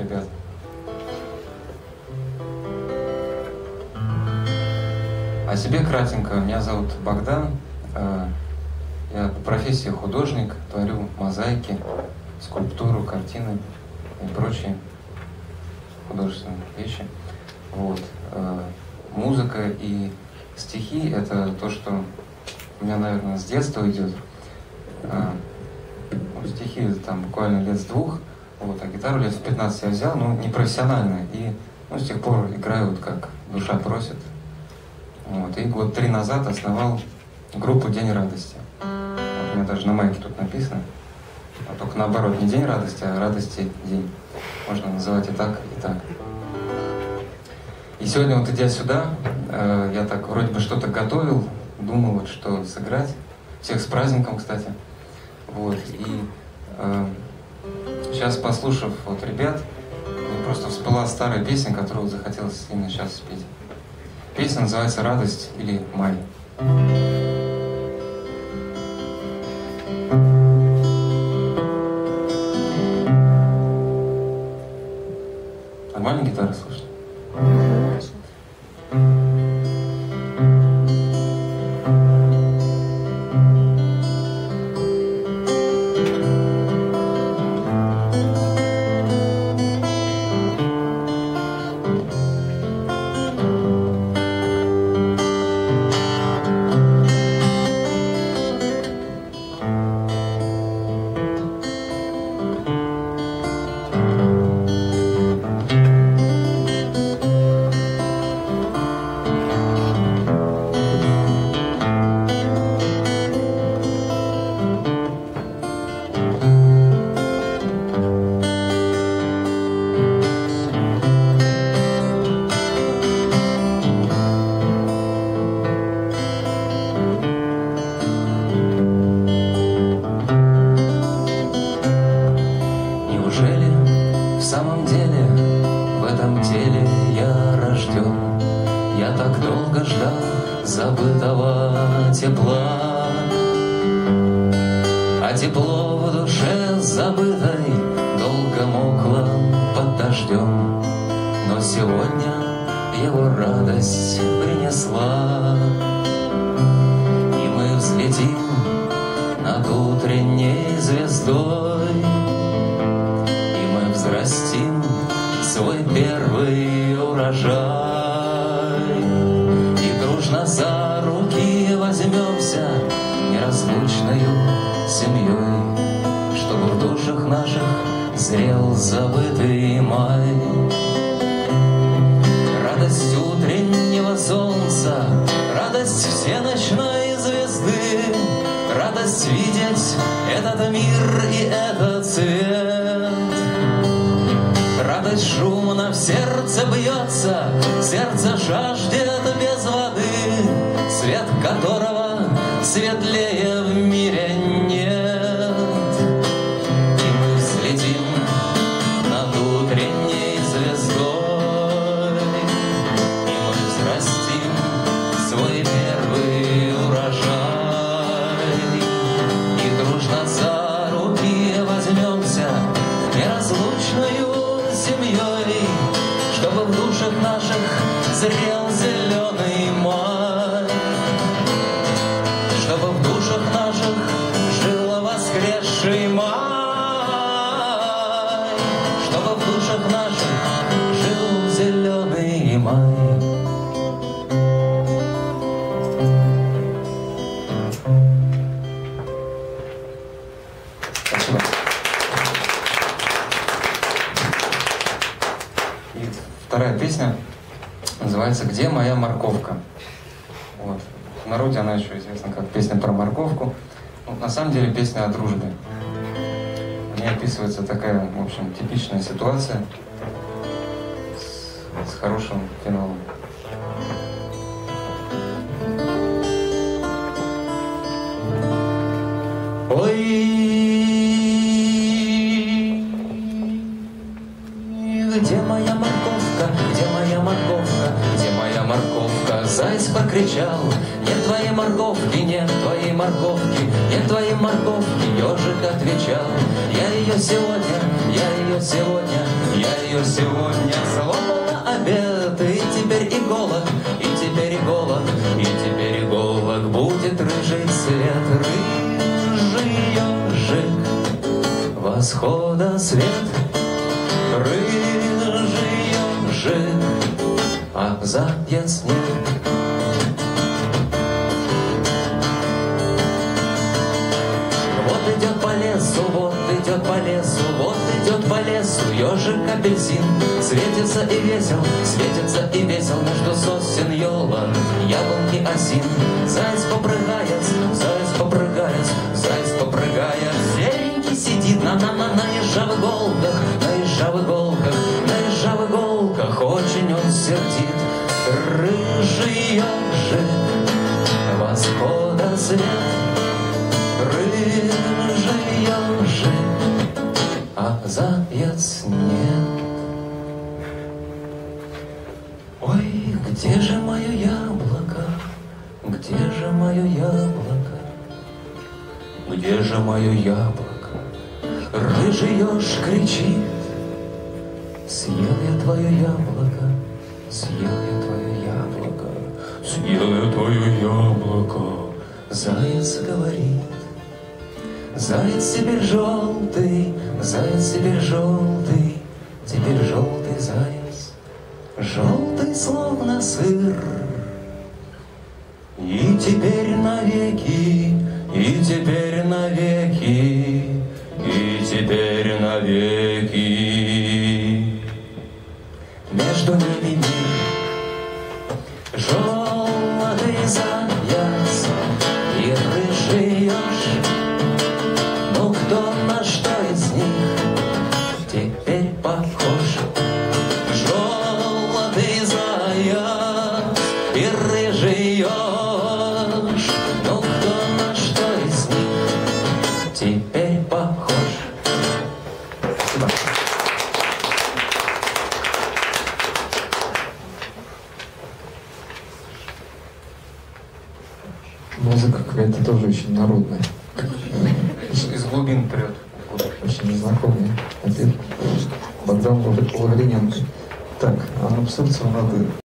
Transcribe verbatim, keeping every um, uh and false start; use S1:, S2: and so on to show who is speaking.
S1: ребят. О себе кратенько. Меня зовут Богдан. Я по профессии художник, творю мозаики, скульптуру, картины и прочие художественные вещи. Вот. Музыка и стихи — это то, что у меня, наверное, с детства идет. Ну, стихи там буквально лет с двух, вот, а гитару лет в пятнадцать я взял, но не профессионально, и ну, с тех пор играю вот как душа просит. Вот. И год три назад основал группу «День радости». Вот, у меня даже на майке тут написано. А только наоборот, не «День радости», а «Радости день». Можно называть и так, и так. И сегодня вот идя сюда, э, я так вроде бы что-то готовил, думал, вот, что сыграть. Всех с праздником, кстати. Вот. И э, сейчас, послушав вот ребят, мне просто всплыла старая песня, которую захотелось именно сейчас спеть. Песня называется «Радость» или «Май». Нормально гитара слышно?
S2: Забытого тепла, а тепло в душе забытой долго мокло под дождем, но сегодня его радость принесла, и мы взлетим над утренней звездой, и мы взрастим свой первый урожай. За руки возьмемся неразлучною семьей, чтобы в душах наших зрел забытый май. Радость утреннего солнца, радость всеночной звезды, радость видеть этот мир и этот цвет. Радость шумно в сердце бьется, сердце жаждет без воды, свет которого светлее в мире нет. И мы взлетим над утренней звездой, и мы взрастим свой первый урожай, и дружно за руки возьмемся неразлучною семьей, чтобы в душах наших зрел зеленый май, чтобы в душах наших жил воскресший май, чтобы в душах наших жил зеленый май.
S1: Спасибо. И вторая песня называется «Где моя морковка?». Вот. В народе она еще известна как песня про морковку. Ну, на самом деле песня о дружбе. В ней описывается такая, в общем, типичная ситуация с, с хорошим финалом.
S2: Ой, где моя морковка, где моя морковка, где моя морковка? Заяц покричал: нет твоей морковки, нет твоей морковки, нет твоей морковки. Ежик отвечал: я ее сегодня, я ее сегодня, я ее ее сегодня слопал на обед. И теперь иголок, и теперь иголок, и теперь иголок будет рыжий цвет. Рыжий ежик восхода свет, рыжий ежик, а заяц нет. Вот идет по лесу, вот идет по лесу, вот идет по лесу ежик апельсин. Светится и весел, светится и весел между сосен елок, яблонь и осин. Заяц попрыгает, заяц попрыгает, заяц попрыгает. Серенький сидит на на на на ежавых голках, на ежавых голках, на ежавых голках. Очень он сердит. Рыжий ежик восхода свет, рыжий ежик, а заяц нет. Ой, где же мое яблоко, где же мое яблоко, где же мое яблоко? Рыжий еж кричит: съел я твое яблоко, съел я твое яблоко, съел я твое яблоко. Заяц говорит: заяц теперь желтый, заяц теперь желтый, теперь желтый заяц, желтый словно сыр. И теперь навеки, и теперь навеки, и теперь навеки между ними мир. Желтый заяц и рыжий еж, ну кто на что из них теперь похож? Желтый заяц и рыжий еж, ну кто на что из них теперь похож? Спасибо.
S3: Музыка какая-то тоже очень народная.
S1: Из, из глубин прет.
S3: Очень незнакомый ответ. Богдан Лавриненко. Так, а на Псурцева надо